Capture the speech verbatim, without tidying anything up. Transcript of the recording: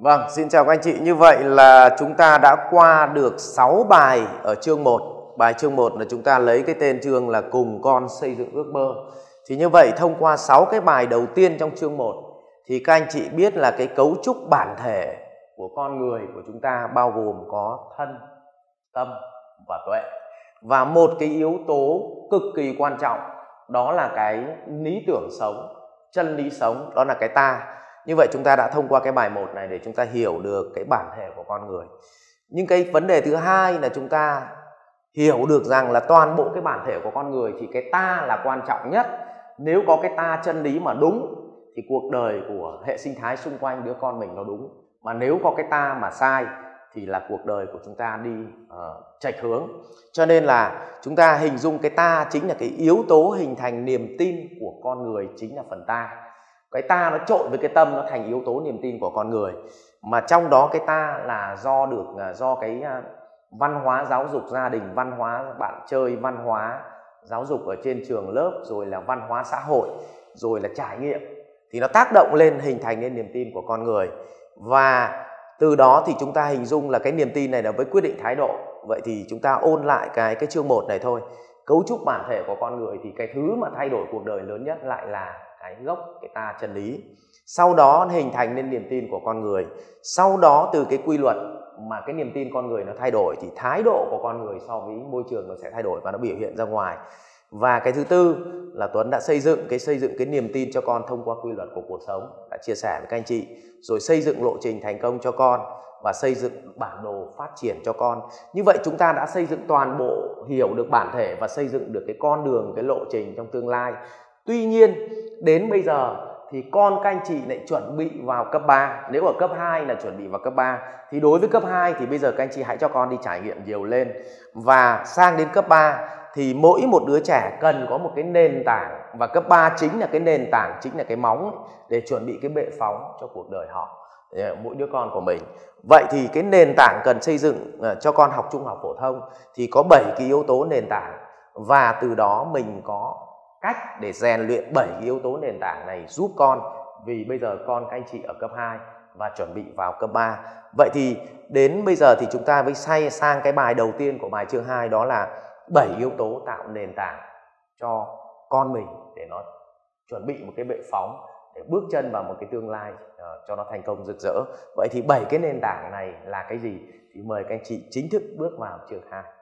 Vâng, xin chào các anh chị. Như vậy là chúng ta đã qua được sáu bài ở chương một. Bài chương một là chúng ta lấy cái tên chương là Cùng Con Xây Dựng Ước Mơ. Thì như vậy thông qua sáu cái bài đầu tiên trong chương một thì các anh chị biết là cái cấu trúc bản thể của con người của chúng ta bao gồm có thân, tâm và tuệ. Và một cái yếu tố cực kỳ quan trọng đó là cái lý tưởng sống, chân lý sống, đó là cái ta. Như vậy chúng ta đã thông qua cái bài một này để chúng ta hiểu được cái bản thể của con người. Nhưng cái vấn đề thứ hai là chúng ta hiểu được rằng là toàn bộ cái bản thể của con người thì cái ta là quan trọng nhất. Nếu có cái ta chân lý mà đúng thì cuộc đời của hệ sinh thái xung quanh đứa con mình nó đúng. Mà nếu có cái ta mà sai thì là cuộc đời của chúng ta đi uh, chệch hướng. Cho nên là chúng ta hình dung cái ta chính là cái yếu tố hình thành niềm tin của con người, chính là phần ta. Cái ta nó trộn với cái tâm, nó thành yếu tố niềm tin của con người. Mà trong đó cái ta là do được do cái văn hóa giáo dục gia đình, văn hóa bạn chơi, văn hóa giáo dục ở trên trường lớp, rồi là văn hóa xã hội, rồi là trải nghiệm, thì nó tác động lên hình thành nên niềm tin của con người. Và từ đó thì chúng ta hình dung là cái niềm tin này là với quyết định thái độ. Vậy thì chúng ta ôn lại cái cái chương một này thôi. Cấu trúc bản thể của con người thì cái thứ mà thay đổi cuộc đời lớn nhất lại là cái gốc, cái ta chân lý. Sau đó hình thành nên niềm tin của con người. Sau đó từ cái quy luật mà cái niềm tin con người nó thay đổi thì thái độ của con người so với môi trường nó sẽ thay đổi và nó biểu hiện ra ngoài. Và cái thứ tư là Tuấn đã xây dựng cái xây dựng cái niềm tin cho con thông qua quy luật của cuộc sống, đã chia sẻ với các anh chị, rồi xây dựng lộ trình thành công cho con và xây dựng bản đồ phát triển cho con. Như vậy chúng ta đã xây dựng toàn bộ, hiểu được bản thể và xây dựng được cái con đường, cái lộ trình trong tương lai. Tuy nhiên đến bây giờ thì con các anh chị lại chuẩn bị vào cấp ba. Nếu ở cấp hai là chuẩn bị vào cấp ba thì đối với cấp hai thì bây giờ các anh chị hãy cho con đi trải nghiệm nhiều lên. Và sang đến cấp ba thì mỗi một đứa trẻ cần có một cái nền tảng, và cấp ba chính là cái nền tảng, chính là cái móng để chuẩn bị cái bệ phóng cho cuộc đời họ, mỗi đứa con của mình. Vậy thì cái nền tảng cần xây dựng cho con học trung học phổ thông thì có bảy cái yếu tố nền tảng, và từ đó mình có cách để rèn luyện bảy cái yếu tố nền tảng này giúp con. Vì bây giờ con các anh chị ở cấp hai và chuẩn bị vào cấp ba. Vậy thì đến bây giờ thì chúng ta mới say sang cái bài đầu tiên của bài chương hai, đó là bảy yếu tố tạo nền tảng cho con mình để nó chuẩn bị một cái bệ phóng để bước chân vào một cái tương lai uh, cho nó thành công rực rỡ. Vậy thì bảy cái nền tảng này là cái gì? Thì mời các anh chị chính thức bước vào chương hai.